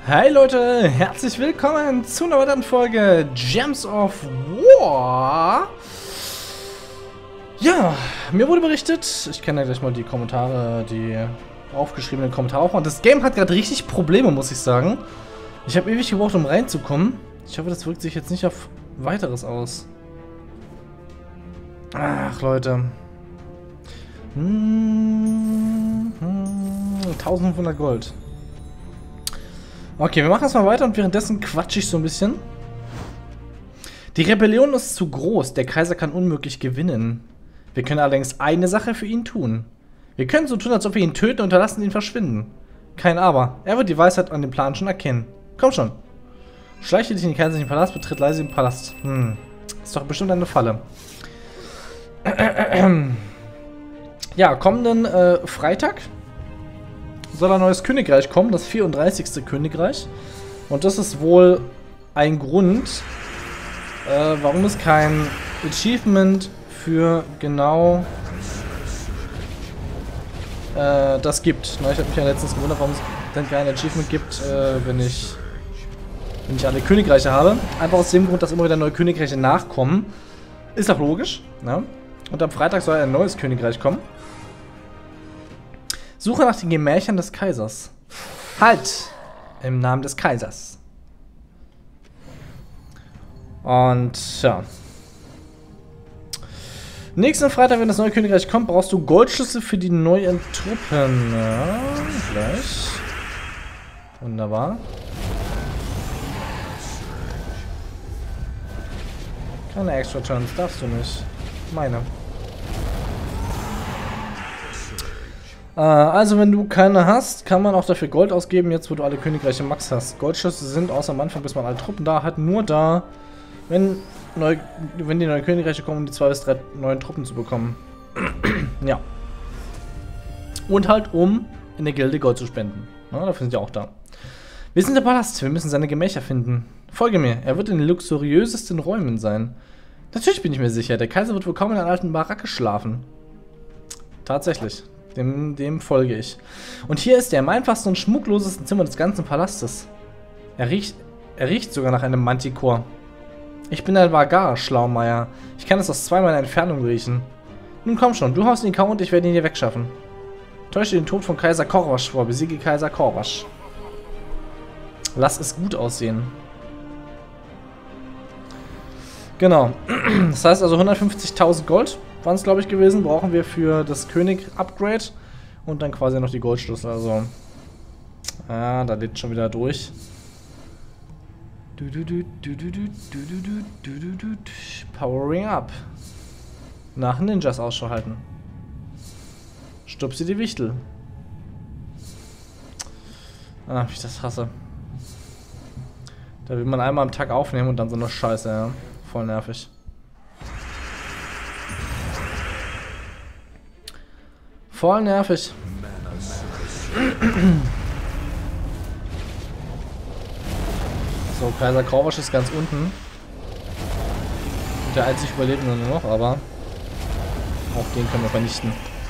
Hi Leute, herzlich willkommen zu einer weiteren Folge Gems of War. Ja, mir wurde berichtet, ich kann ja gleich mal die Kommentare, die aufgeschriebenen Kommentare aufmachen. Das Game hat gerade richtig Probleme, muss ich sagen. Ich habe ewig gebraucht, um reinzukommen. Ich hoffe, das wirkt sich jetzt nicht auf weiteres aus. Ach, Leute. 1500 Gold. Okay, wir machen jetzt mal weiter und währenddessen quatsche ich so ein bisschen. Die Rebellion ist zu groß, der Kaiser kann unmöglich gewinnen. Wir können allerdings eine Sache für ihn tun. Wir können so tun, als ob wir ihn töten und lassen ihn verschwinden. Kein Aber, er wird die Weisheit an dem Plan schon erkennen. Komm schon. Schleiche dich in den kaiserlichen Palast, betritt leise den Palast. Ist doch bestimmt eine Falle. Ja, kommenden Freitag soll ein neues Königreich kommen, das 34. Königreich. Und das ist wohl ein Grund, warum es kein Achievement für genau das gibt. Na, ich habe mich ja letztens gewundert, warum es denn kein Achievement gibt, wenn ich alle Königreiche habe. Einfach aus dem Grund, dass immer wieder neue Königreiche nachkommen. Ist auch logisch. Ne? Und am Freitag soll ein neues Königreich kommen. Suche nach den Gemächern des Kaisers. Halt! Im Namen des Kaisers. Und ja. Nächsten Freitag, wenn das neue Königreich kommt, brauchst du Goldschlüssel für die neuen Truppen. Ja, gleich. Wunderbar. Keine extra Turns, darfst du nicht. Meine. Also wenn du keine hast, kann man auch dafür Gold ausgeben, jetzt wo du alle Königreiche Max hast. Goldschlüssel sind außer am Anfang, bis man alle Truppen da hat, nur da, wenn die neuen Königreiche kommen, um die 2 bis 3 neuen Truppen zu bekommen. Ja. Und halt, um in der Gilde Gold zu spenden. Na, dafür sind die auch da. Wir sind der Palast, wir müssen seine Gemächer finden. Folge mir, er wird in den luxuriösesten Räumen sein. Natürlich bin ich mir sicher, der Kaiser wird wohl kaum in einer alten Baracke schlafen. Tatsächlich. Dem folge ich. Und hier ist er im einfachsten und schmucklosesten Zimmer des ganzen Palastes. Er riecht sogar nach einem Manticore. Ich bin ein Vagar, Schlaumeier. Ich kann es aus 2 Meilen Entfernung riechen. Nun komm schon, du haust ihn kaum und ich werde ihn hier wegschaffen. Täusche den Tod von Kaiser Korvasch vor, besiege Kaiser Korvasch. Lass es gut aussehen. Genau. Das heißt also 150.000 Gold waren es, glaube ich, gewesen. Brauchen wir für das König-Upgrade. Und dann quasi noch die Goldschlüssel. Also. Ah, da lädt schon wieder durch. Powering up. Nach Ninjas Ausschau halten. Stupsi die Wichtel. Ah, wie ich das hasse. Da will man einmal am Tag aufnehmen und dann so eine Scheiße, ja. Voll nervig. Voll nervig. So, Kaiser Korvasch ist ganz unten. Der einzig Überlebende nur noch, aber auch den können wir vernichten.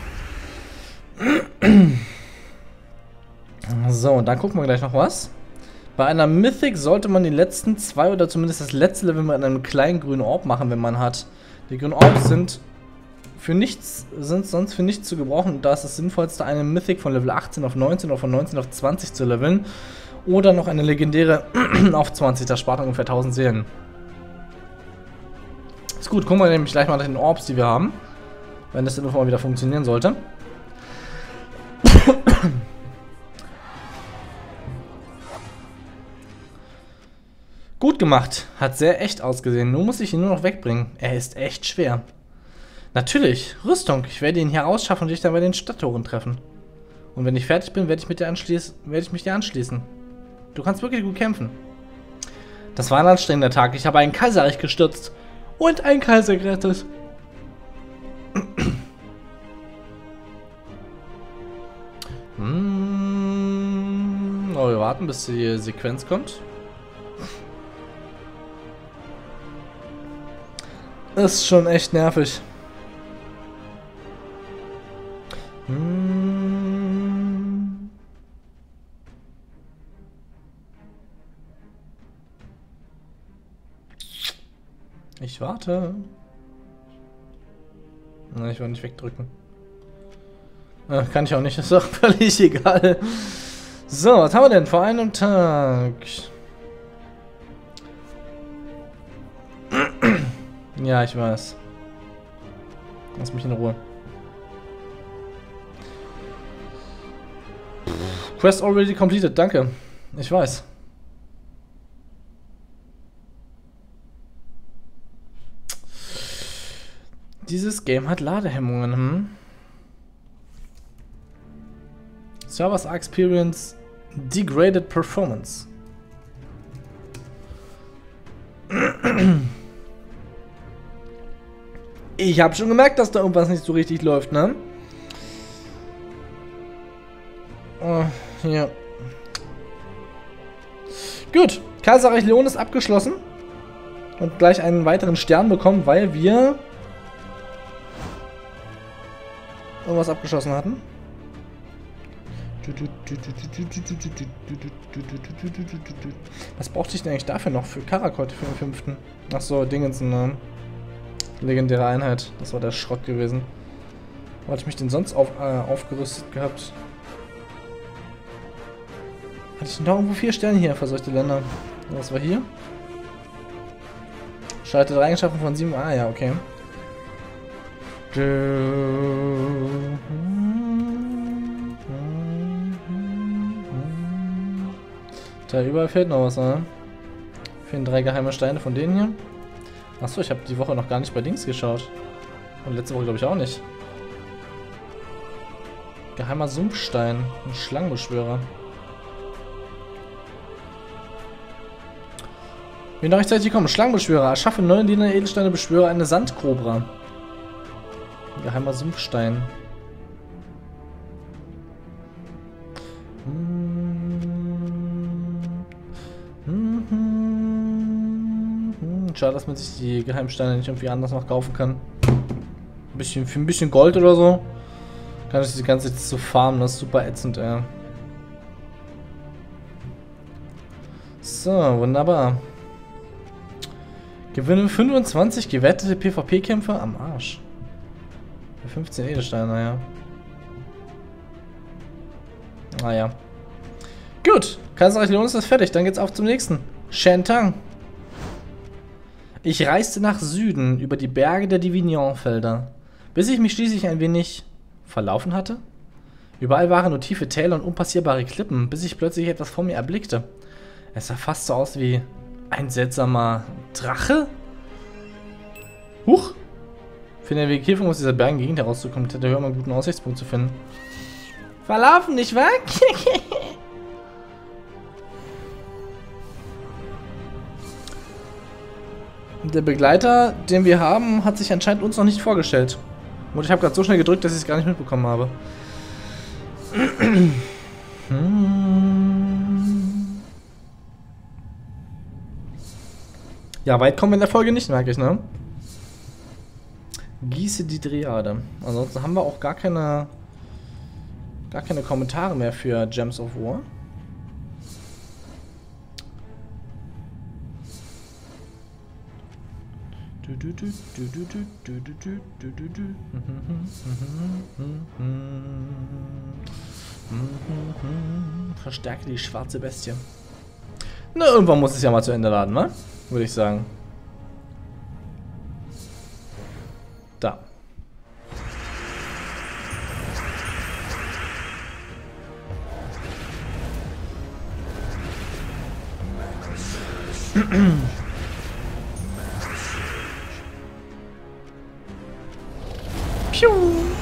So, und dann gucken wir gleich noch was. Bei einer Mythic sollte man die letzten 2 oder zumindest das letzte Level mit einem kleinen grünen Orb machen, wenn man hat. Die grünen Orbs sind sonst für nichts zu gebrauchen. Und da ist das Sinnvollste, eine Mythic von Level 18 auf 19 oder von 19 auf 20 zu leveln. Oder noch eine legendäre auf 20, das spart ungefähr 1000 Seelen. Ist gut, gucken wir nämlich gleich mal nach den Orbs, die wir haben. Wenn das dann irgendwann mal wieder funktionieren sollte. Gut gemacht. Hat sehr echt ausgesehen. Nun muss ich ihn nur noch wegbringen. Er ist echt schwer. Natürlich. Rüstung. Ich werde ihn hier rausschaffen und dich dann bei den Stadttoren treffen. Und wenn ich fertig bin, werde ich mich dir anschließen. Du kannst wirklich gut kämpfen. Das war ein anstrengender Tag. Ich habe ein Kaiserreich gestürzt. Und einen Kaiser gerettet. Oh, wir warten, bis die Sequenz kommt. Ist schon echt nervig. Ich warte. Na, ich will nicht wegdrücken. Kann ich auch nicht, ist doch völlig egal. So, was haben wir denn vor einem Tag? Ja, ich weiß. Lass mich in Ruhe. Quest already completed, danke. Ich weiß. Dieses Game hat Ladehemmungen, hm? Servers are experience degraded performance. Ich habe schon gemerkt, dass da irgendwas nicht so richtig läuft, ne? Oh, ja. Gut, Kaiserreich Leon ist abgeschlossen. Und gleich einen weiteren Stern bekommen, weil wir irgendwas abgeschossen hatten. Was brauchte ich denn eigentlich dafür noch? Für Karakot, für den 5. Achso, Dingensen, ne? Legendäre Einheit. Das war der Schrott gewesen. Wo hatte ich mich denn sonst aufgerüstet gehabt? Hatte ich noch irgendwo 4 Sterne hier für solche Länder? Was war hier? Schaltet Eigenschaften von 7. Ah ja, okay. Da überall fehlt noch was, ne? Fehlen 3 geheime Steine von denen hier. Achso, ich habe die Woche noch gar nicht bei Dings geschaut. Und letzte Woche glaube ich auch nicht. Geheimer Sumpfstein. Ein Schlangenbeschwörer. Bin noch rechtzeitig gekommen. Schlangenbeschwörer. Erschaffe 9 Diener Edelsteine, beschwöre eine Sandkobra. Geheimer Sumpfstein. Schade, dass man sich die Geheimsteine nicht irgendwie anders noch kaufen kann. Für ein bisschen Gold oder so. Kann ich die ganze Zeit so farmen, das ist super ätzend, ey. So, wunderbar. Gewinne 25 gewertete PvP-Kämpfe am Arsch. 15 Edelsteine, naja. Naja. Gut, Kaiserreich Leon ist fertig, dann geht's auf zum nächsten. Shantang. Ich reiste nach Süden über die Berge der Divignon-Felder, bis ich mich schließlich ein wenig verlaufen hatte. Überall waren nur tiefe Täler und unpassierbare Klippen, bis ich plötzlich etwas vor mir erblickte. Es sah fast so aus wie ein seltsamer Drache? Huch! Finde den Weg hiervon aus dieser Berggegend herauszukommen, hätte höher mal einen guten Aussichtspunkt zu finden. Verlaufen, nicht wahr? Der Begleiter, den wir haben, hat sich anscheinend uns noch nicht vorgestellt. Und ich habe gerade so schnell gedrückt, dass ich es gar nicht mitbekommen habe. Ja, weit kommen wir in der Folge nicht, merke ich, ne? Gieße die Dryade. Ansonsten haben wir auch gar keine Kommentare mehr für Gems of War. Verstärke die schwarze Bestie. Na, irgendwann muss es ja mal zu Ende laden, ne? Würde ich sagen. Da. Piu.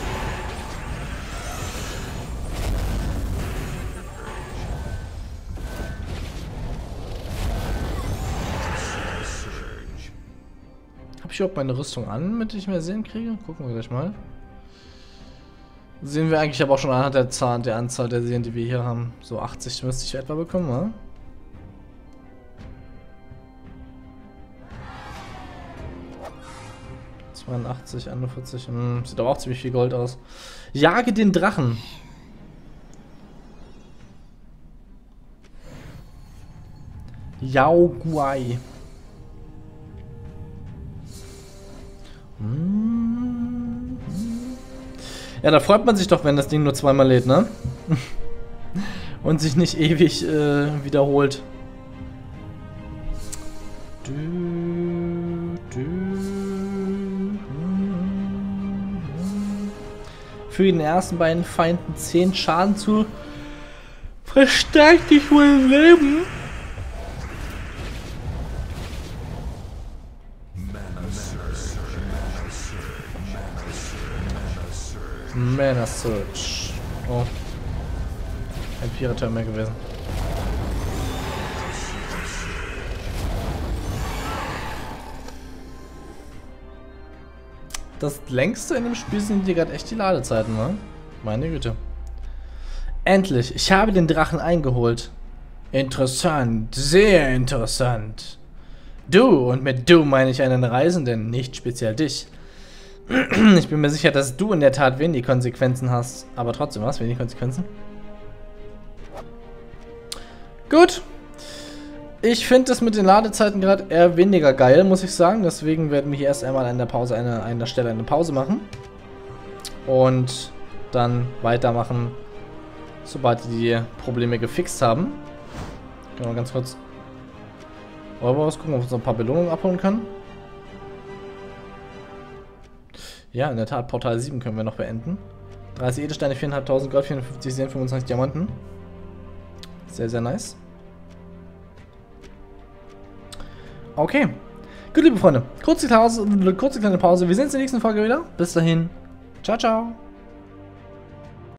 Habe ich überhaupt meine Rüstung an, damit ich mehr sehen kriege? Gucken wir gleich mal. Sehen wir eigentlich aber auch schon anhand der Anzahl der Serien, die wir hier haben. So 80 müsste ich etwa bekommen, oder? – 82, 41, sieht aber auch ziemlich viel Gold aus. Jage den Drachen. Yao Guai. Ja, da freut man sich doch, wenn das Ding nur zweimal lädt, ne? Und sich nicht ewig wiederholt. Für den ersten beiden Feinden 10 Schaden zu. Verstärkt dich wohl im Leben. Mana Search. Oh. Ein 4er-Turm mehr gewesen. Das längste in dem Spiel sind hier gerade echt die Ladezeiten, ne? Meine Güte. Endlich, ich habe den Drachen eingeholt. Interessant, sehr interessant. Du, und mit du meine ich einen Reisenden, nicht speziell dich. Ich bin mir sicher, dass du in der Tat wenig Konsequenzen hast. Aber trotzdem, was? Wenig Konsequenzen? Gut. Ich finde das mit den Ladezeiten gerade eher weniger geil, muss ich sagen. Deswegen werden wir hier erst einmal an der Pause an der Stelle eine Pause machen. Und dann weitermachen, sobald die Probleme gefixt haben. Können wir ganz kurz... Wollen wir was gucken, ob wir uns noch ein paar Belohnungen abholen können? Ja, in der Tat, Portal 7 können wir noch beenden. 30 Edelsteine, 4.500 Gold, 450 Serien, 25 Diamanten. Sehr, sehr nice. Okay. Gut, liebe Freunde. Kurze kleine Pause. Wir sehen uns in der nächsten Folge wieder. Bis dahin. Ciao, ciao.